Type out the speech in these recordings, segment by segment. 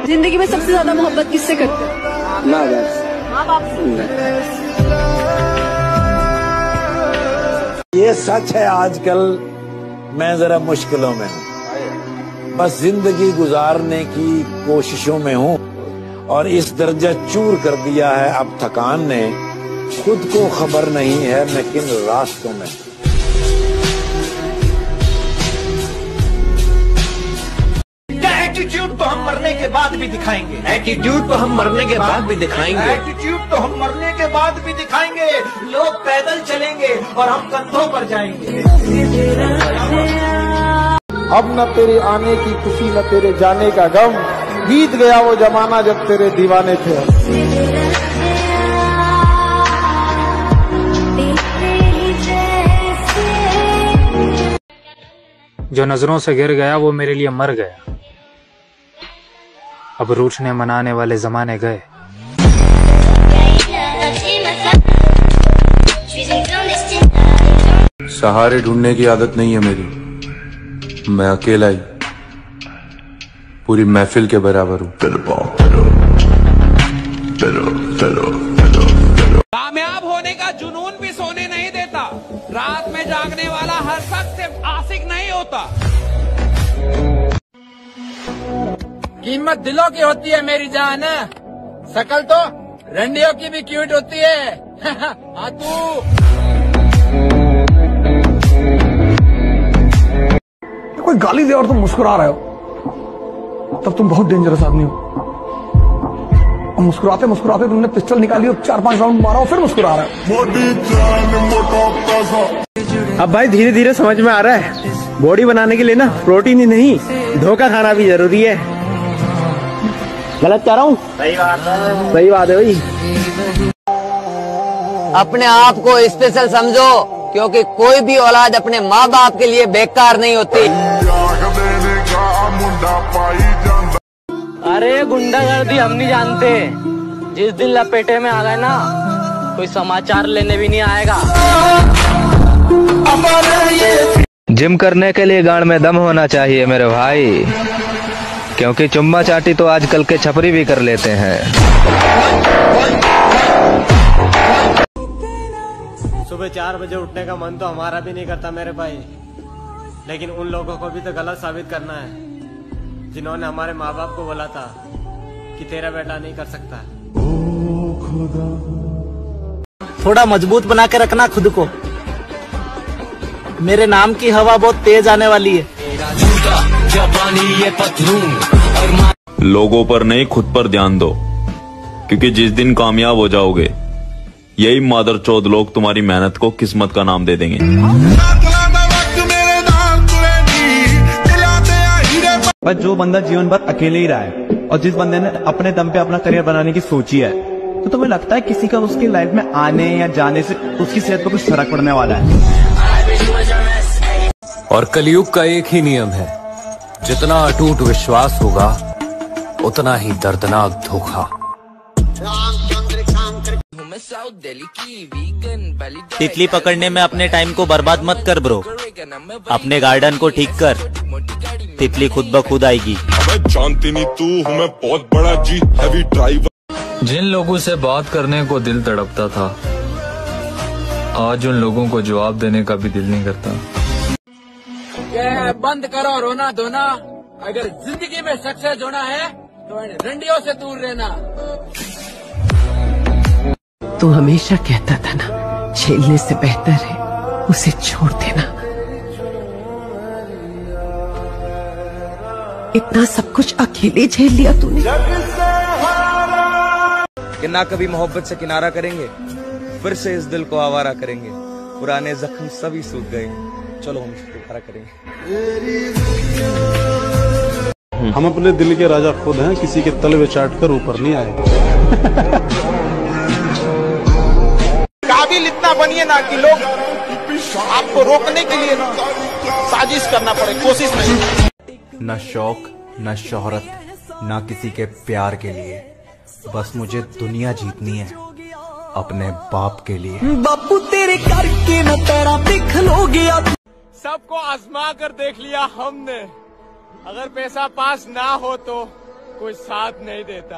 जिंदगी में सबसे ज्यादा मोहब्बत किससे करते हो? माँ बाप से। ये सच है, आजकल मैं जरा मुश्किलों में हूँ, बस जिंदगी गुजारने की कोशिशों में हूँ और इस दर्जा चूर कर दिया है अब थकान ने, खुद को खबर नहीं है मैं किन रास्तों में। एटीट्यूड तो हम मरने के बाद भी दिखाएंगे, एटीट्यूड तो हम मरने के बाद भी दिखाएंगे, एटीट्यूड तो हम मरने के बाद भी दिखाएंगे। लोग पैदल चलेंगे और हम कंधों पर जाएंगे। अब न तेरे आने की खुशी न तेरे जाने का गम, बीत गया वो जमाना जब तेरे दीवाने थे हम। जो नजरों से गिर गया वो मेरे लिए मर गया, अब रूठने मनाने वाले जमाने गए। सहारे ढूंढने की आदत नहीं है मेरी, मैं अकेला ही पूरी महफिल के बराबर हूँ। कामयाब होने का जुनून भी सोने नहीं देता, रात में जागने वाला हर शख्स सिर्फ आशिक नहीं होता। कीमत दिलों की होती है मेरी जान, शकल तो रंडियों की भी क्यूट होती है। हाँ तू कोई गाली दे और तुम मुस्कुरा रहे हो, तब तुम बहुत डेंजरस आदमी हो। और मुस्कुराते मुस्कुराते तुमने पिस्टल निकाली और 4-5 राउंड मारा और फिर मुस्कुरा रहे हो। अब भाई धीरे धीरे समझ में आ रहा है, बॉडी बनाने के लिए ना प्रोटीन ही नहीं, धोखा खाना भी जरूरी है। गलत कह रहा हूँ? सही बात है भाई। अपने आप को स्पेशल समझो, क्योंकि कोई भी औलाद अपने माँ बाप के लिए बेकार नहीं होती। अरे गुंडागर्दी हम नहीं जानते, जिस दिन लपेटे में आ गए ना कोई समाचार लेने भी नहीं आएगा। जिम करने के लिए गांड में दम होना चाहिए मेरे भाई, क्योंकि चुम्मा चाटी तो आजकल के छपरी भी कर लेते हैं। सुबह 4 बजे उठने का मन तो हमारा भी नहीं करता मेरे भाई, लेकिन उन लोगों को भी तो गलत साबित करना है जिन्होंने हमारे माँ बाप को बोला था कि तेरा बेटा नहीं कर सकता। थोड़ा मजबूत बना के रखना खुद को, मेरे नाम की हवा बहुत तेज आने वाली है। लोगों पर नहीं खुद पर ध्यान दो, क्योंकि जिस दिन कामयाब हो जाओगे यही मादरचोद लोग तुम्हारी मेहनत को किस्मत का नाम दे देंगे। पर जो बंदा जीवन भर अकेले ही रहा है और जिस बंदे ने अपने दम पे अपना करियर बनाने की सोची है, तो तुम्हें लगता है किसी का उसकी लाइफ में आने या जाने से उसकी सेहत पर कुछ फर्क पड़ने वाला है? और कलयुग का एक ही नियम है, जितना अटूट विश्वास होगा उतना ही दर्दनाक धोखा। तितली पकड़ने में अपने टाइम को बर्बाद मत कर ब्रो, अपने गार्डन को ठीक कर, तितली खुद ब खुद आएगी। जानती नहीं तू हूँ मैं बहुत बड़ा जी हैवी ड्राइवर। जिन लोगों से बात करने को दिल तड़पता था, आज उन लोगों को जवाब देने का भी दिल नहीं करता। यह है बंद करो रोना धोना, अगर जिंदगी में सक्सेस होना है तो रंडियों से दूर रहना। तू हमेशा कहता था ना, झेलने से बेहतर है उसे छोड़ देना। इतना सब कुछ अकेले झेल लिया तूने। कि ना कभी मोहब्बत से किनारा करेंगे, फिर से इस दिल को आवारा करेंगे। पुराने जख्म सभी सूख गए, चलो हम दोबारा करेंगे। हम अपने दिल के राजा खुद हैं, किसी के तलवे चाट कर ऊपर नहीं आए। काबिल इतना बनिए ना कि लोग आपको रोकने के लिए साजिश करना पड़े, कोशिश नहीं। न शौक न शोहरत न किसी के प्यार के लिए, बस मुझे दुनिया जीतनी है अपने बाप के लिए। बापू तेरे करके न तेरा दिख लो गया। सबको आजमा कर देख लिया हमने, अगर पैसा पास ना हो तो कोई साथ नहीं देता।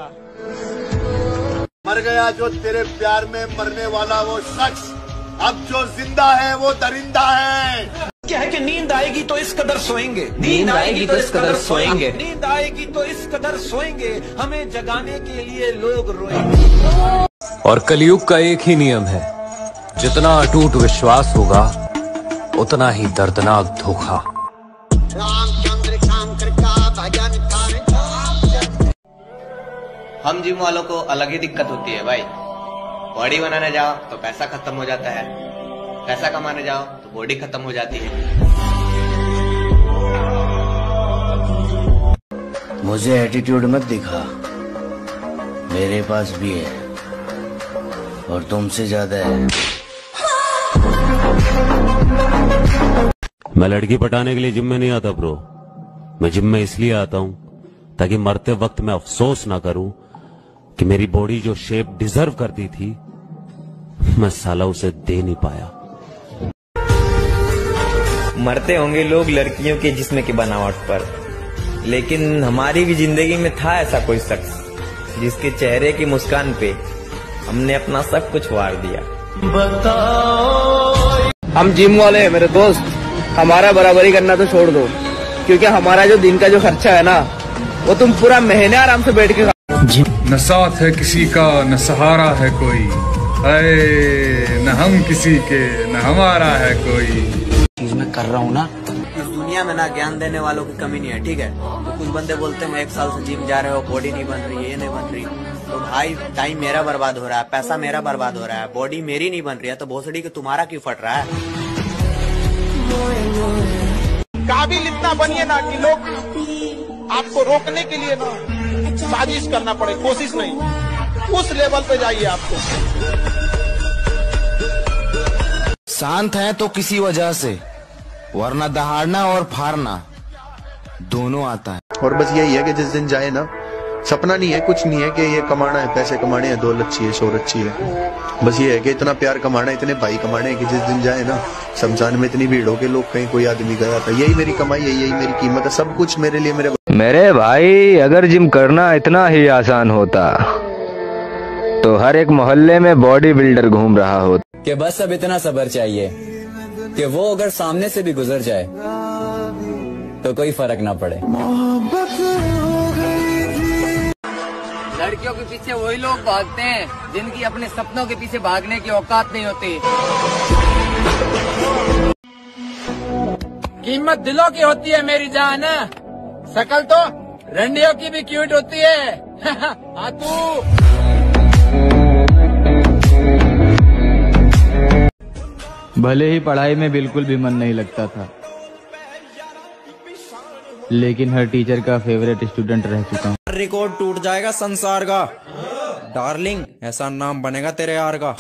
मर गया जो तेरे प्यार में मरने वाला वो शख्स, अब जो जिंदा है वो दरिंदा है। क्या है कि नींद आएगी तो इस कदर सोएंगे, नींद आएगी तो इस कदर सोएंगे, नींद आएगी तो इस कदर सोएंगे, हमें जगाने के लिए लोग रोएंगे। और कलयुग का एक ही नियम है, जितना अटूट विश्वास होगा उतना ही दर्दनाक धोखा। हम जिम वालों को अलग ही दिक्कत होती है भाई। बॉडी बनाने जाओ तो पैसा खत्म हो जाता है, पैसा कमाने जाओ तो बॉडी खत्म हो जाती है। मुझे एटीट्यूड मत दिखा, मेरे पास भी है और तुमसे ज्यादा है। मैं लड़की पटाने के लिए जिम में नहीं आता ब्रो, मैं जिम में इसलिए आता हूं ताकि मरते वक्त मैं अफसोस ना करूं कि मेरी बॉडी जो शेप डिजर्व करती थी मैं साला उसे दे नहीं पाया। मरते होंगे लोग लड़कियों के जिस्म की बनावट पर, लेकिन हमारी भी जिंदगी में था ऐसा कोई शख्स जिसके चेहरे की मुस्कान पे हमने अपना सब कुछ वार दिया। हम जिम वाले हैं मेरे दोस्त, हमारा बराबरी करना तो छोड़ दो, क्योंकि हमारा जो दिन का जो खर्चा है ना वो तुम पूरा महीने आराम से बैठ के न साथ है किसी का न सहारा है कोई, न हम किसी के न हमारा है कोई। चीज मैं कर रहा हूँ ना, इस दुनिया में ना ज्ञान देने वालों की कमी नहीं है, ठीक है। तो कुछ बंदे बोलते हैं मैं 1 साल से जिम जा रहे हो, बॉडी नहीं बन रही है, ये नहीं बन रही, तो भाई टाइम मेरा बर्बाद हो रहा है, पैसा मेरा बर्बाद हो रहा है, बॉडी मेरी नहीं बन रही है, तो भोसड़ी के तुम्हारा क्यों फट रहा है। काबिल इतना बनिए ना कि लोग आपको रोकने के लिए ना साजिश करना पड़े, कोशिश नहीं, उस लेवल पे जाइए आपको। शांत है तो किसी वजह से, वरना दहाड़ना और फाड़ना दोनों आता है। और बस यही है कि जिस दिन जाए ना, सपना नहीं है, कुछ नहीं है कि ये कमाना है, पैसे कमाने हैं, दौलत चाहिए, शोहरत चाहिए, बस ये है कि इतना प्यार कमाना है, इतने भाई कमाने हैं कि जिस दिन जाए ना शमशान में इतनी भीड़ हो के लोग कहीं कोई आदमी गया था, यही मेरी कमाई है, यही मेरी कीमत है, सब कुछ मेरे लिए। मेरे भाई अगर जिम करना इतना ही आसान होता तो हर एक मोहल्ले में बॉडी बिल्डर घूम रहा होता। कि बस अब इतना सब्र चाहिए कि वो अगर सामने से भी गुजर जाए तो कोई फर्क ना पड़े। लड़कियों के पीछे वही लोग भागते हैं जिनकी अपने सपनों के पीछे भागने की औकात नहीं होती। कीमत दिलों की होती है मेरी जान, शकल तो रंडियों की भी क्यूट होती है। हाँ तू भले ही पढ़ाई में बिल्कुल भी मन नहीं लगता था, लेकिन हर टीचर का फेवरेट स्टूडेंट रह चुका हूँ। रिकॉर्ड टूट जाएगा संसार का, डार्लिंग ऐसा नाम बनेगा तेरे यार का।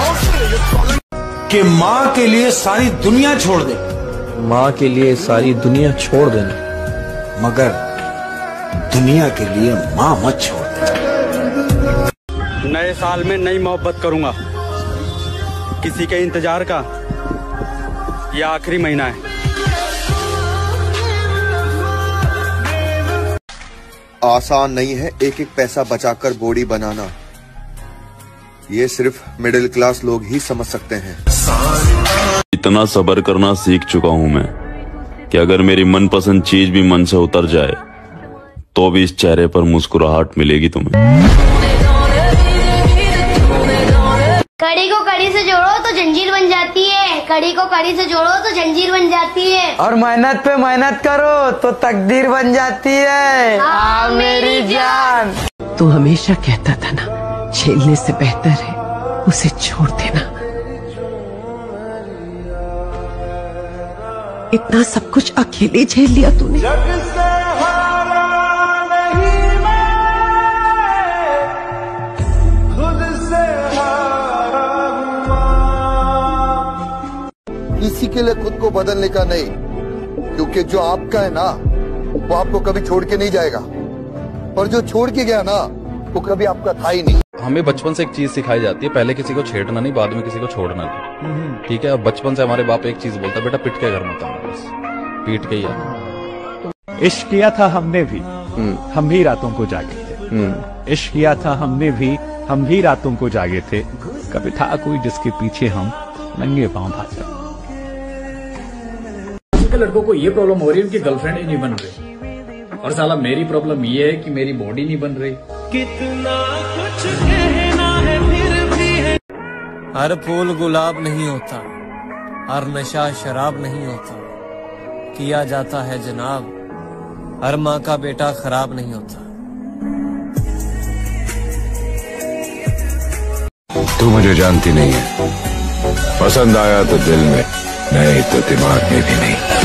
कि माँ के लिए सारी दुनिया छोड़ दे, माँ के लिए सारी दुनिया छोड़ देना, मगर दुनिया के लिए माँ मत छोड़ दे। नए साल में नई मोहब्बत करूंगा, किसी के इंतजार का ये आखिरी महीना है। आसान नहीं है एक एक पैसा बचाकर बॉडी बनाना, ये सिर्फ मिडिल क्लास लोग ही समझ सकते हैं। इतना सब्र करना सीख चुका हूं मैं कि अगर मेरी मनपसंद चीज भी मन से उतर जाए तो भी इस चेहरे पर मुस्कुराहट मिलेगी तुम्हें। कड़ी को कड़ी से जोड़ो तो जंजीर बन जाती है, कड़ी को कड़ी से जोड़ो तो जंजीर बन जाती है, और मेहनत पे मेहनत करो तो तकदीर बन जाती है। हाँ मेरी जान। तू हमेशा कहता था ना, झेलने से बेहतर है उसे छोड़ देना। इतना सब कुछ अकेले झेल लिया तूने। किसी के लिए खुद को बदलने का नहीं, क्योंकि जो आपका है ना वो आपको कभी छोड़ के नहीं जाएगा, और जो छोड़ के गया ना वो कभी आपका था ही नहीं। हमें बचपन से एक चीज सिखाई जाती है, पहले किसी को छेड़ना नहीं, बाद में किसी को छोड़ना नहीं, ठीक है। अब बचपन से हमारे बाप एक चीज बोलता है, बेटा पिट के घर मत आना, बस पीट के ही आना। इश्क किया था हमने भी, हम भी रातों को जागे थे। इश्क किया था हमने भी, हम भी रातों को जागे थे। कभी था कोई जिसके पीछे हम नंगे पांव भागे। के लड़कों को ये प्रॉब्लम हो रही है, उनकी गर्लफ्रेंड ही नहीं बन रही। और साला मेरी प्रॉब्लम ये है कि मेरी बॉडी नहीं बन रही। कितना कुछ कहना है फिर भी है। हर फूल गुलाब नहीं होता, हर नशा शराब नहीं होता। किया जाता है जनाब, हर माँ का बेटा खराब नहीं होता। तू मुझे जानती नहीं है, पसंद आया तो दिल में, नहीं तो दिमाग में भी नहीं।